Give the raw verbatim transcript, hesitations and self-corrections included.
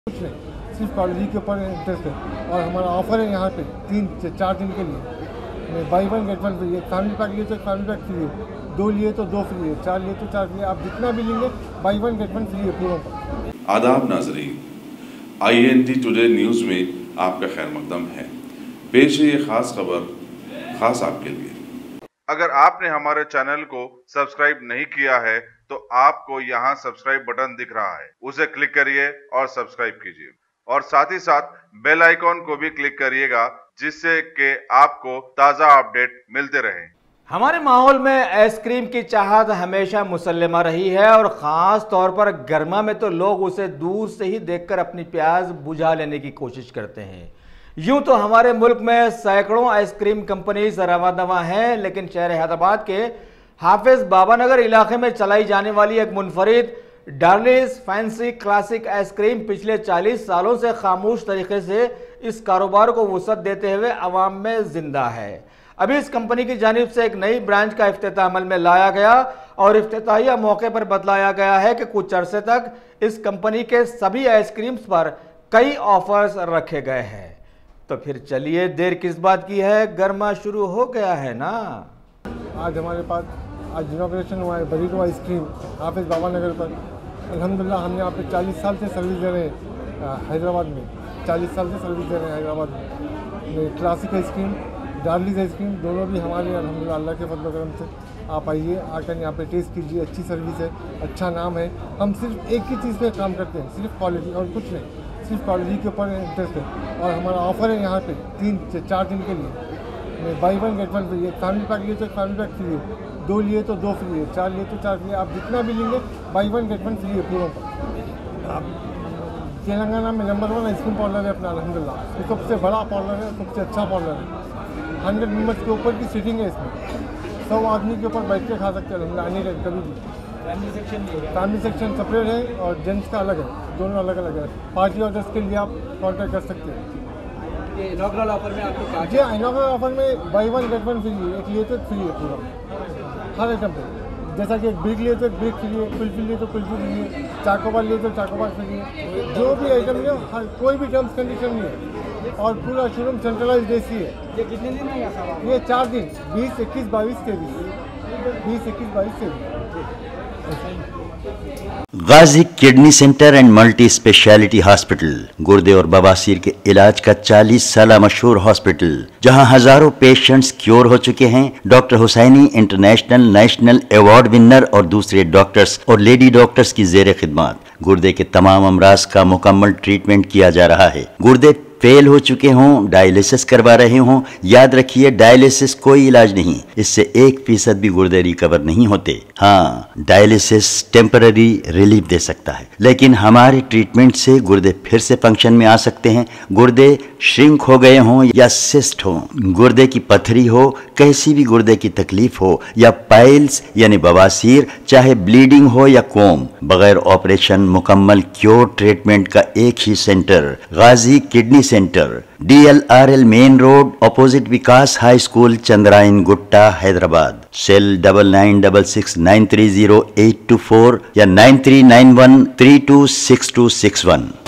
कुछ नहीं, सिर्फ क्वालिटी के ऊपर इंटरेस्ट है। और हमारा ऑफर है यहाँ पे तीन से चार दिन के लिए, buy one get one free है। फैमिली पैक लिए तो फैमिली पैक फ्री है, दो लिए तो दो फ्री है, चार लिए तो चार फ्री है। आप जितना भी लेंगे buy one get one free है पूरों का। आदाब नाजरीन, I N T today news में आपका खैर मकदम है। पेश है ये खास खबर खास आपके लिए। अगर आपने हमारे चैनल को सब्सक्राइब नहीं किया है तो आपको यहाँ सब्सक्राइब बटन दिख रहा है, उसे क्लिक करिए और सब्सक्राइब कीजिए और साथ ही साथ बेल आइकॉन को भी क्लिक करिएगा, जिससे कि आपको ताज़ा अपडेट मिलते रहे। हमारे माहौल में आइसक्रीम की चाहत हमेशा मुसल्लमा रही है और ख़ास तौर पर गर्मा में तो लोग उसे दूर से ही देखकर अपनी प्यास बुझा लेने की कोशिश करते हैं। यूं तो हमारे मुल्क में सैकड़ों आइसक्रीम कंपनीज रवादवा हैं, लेकिन शहर हैदराबाद के हाफिज बाबानगर इलाके में चलाई जाने वाली एक मुनफरिद डार्लिस फैंसी क्लासिक आइसक्रीम पिछले चालीस सालों से खामोश तरीके से इस कारोबार को वुसअत देते हुए अवाम में जिंदा है। अभी इस कंपनी की जानिब से एक नई ब्रांच का इफ्तिताह अमल में लाया गया और इफ्तिताहिया मौके पर बतलाया गया है कि कुछ अरसे तक इस कंपनी के सभी आइसक्रीम्स पर कई ऑफर्स रखे गए हैं। तो फिर चलिए, देर किस बात की है, गर्मा शुरू हो गया है ना। आज हमारे पास आज इनॉग्रेशन हुआ है बरीडो आइसक्रीम हाफिज बाबानगर पर। अल्हम्दुलिल्लाह हमने यहाँ पे चालीस साल से सर्विस दे रहे हैं हैदराबाद में, चालीस साल से सर्विस दे रहे हैं हैदराबाद में। क्लासिक आइसक्रीम, डार्लिस आइसक्रीम दोनों भी हमारे अल्हम्दुलिल्लाह अल्लाह के फजल करम से। आप आइए, आकर यहाँ पे टेस्ट कीजिए, अच्छी सर्विस है, अच्छा नाम है। हम सिर्फ एक ही चीज़ पे काम करते हैं, सिर्फ क्वालिटी और कुछ नहीं, सिर्फ क्वालिटी के ऊपर इंटरेस्ट है। और हमारा ऑफर है यहाँ पे तीन से चार दिन के लिए, buy one get one free है। फैमिली पैक लिए तो फैमिली पैक फ्री है, दो लिए तो दो फ्री है, चार लिए तो चार फ्री है। आप जितना भी लेंगे buy one get one free है पूरों का। आप तेलंगाना में नंबर वन आइसक्रीम पार्लर है अपना अल्हम्दुलिल्लाह, ये सबसे बड़ा पार्लर है, सबसे अच्छा पार्लर है। हंड्रेड मेम्बर्स के ऊपर की सीटिंग है इसमें, सौ आदमी के ऊपर बैठ के खा सकते हैं अल्हम्दुलिल्लाह एनी टाइम कभी भी। Family section family section separate है और जेंट्स का अलग है, दोनों अलग अलग है। पार्टी ऑर्डर्स के लिए आप कॉन्टैक्ट कर सकते हैं। ये इनॉग्रल ऑफर में आपको क्या जी हाँ, इनॉग्रल ऑफर में buy one get one free है, एक लिए तो फ्री है पूरा हर आइटम पे। जैसा कि एक ब्रिक लिए तो एक ब्रिक फ्री है, कुल्फी लिए तो कुल्फी फ्री है, चाकोबार लिए तो चाकोबार फ्री है। जो भी आइटम लियो हर कोई भी टर्म्स कंडीशन नहीं है और पूरा शोरूम सेंट्रलाइज्ड एसी है। ये कितने दिन है? ये चार दिन, बीस इक्कीस बाईस तेईस, बीस इक्कीस बाईस तेईस। Ghazi kidney centre and multi speciality hospital, गुर्दे और बवासीर के इलाज का चालीस साल मशहूर हॉस्पिटल, जहां हजारों पेशेंट्स क्योर हो चुके हैं। Doctor Hussaini international national award winner और दूसरे डॉक्टर्स और लेडी डॉक्टर्स की जेर खिदमत गुर्दे के तमाम अमराज का मुकम्मल ट्रीटमेंट किया जा रहा है। गुर्दे फेल हो चुके हों, डायलिसिस करवा रहे हों, याद रखिए डायलिसिस कोई इलाज नहीं, इससे एक फीसद भी गुर्दे रिकवर नहीं होते। हाँ, डायलिसिस टेम्पररी रिलीफ दे सकता है, लेकिन हमारे ट्रीटमेंट से गुर्दे फिर से फंक्शन में आ सकते हैं। गुर्दे श्रिंक हो गए हों या सिस्ट हो, गुर्दे की पथरी हो, कैसी भी गुर्दे की तकलीफ हो या पाइल्स यानी बवासीर, चाहे ब्लीडिंग हो या कोम, बगैर ऑपरेशन मुकम्मल क्योर ट्रीटमेंट का एक ही सेंटर, Ghazi kidney centre, D L R L main road, opposite Vikas high school, Chandrayangutta, Hyderabad. Cell double nine double six nine three zero eight two four या nine three nine one three two six two six one.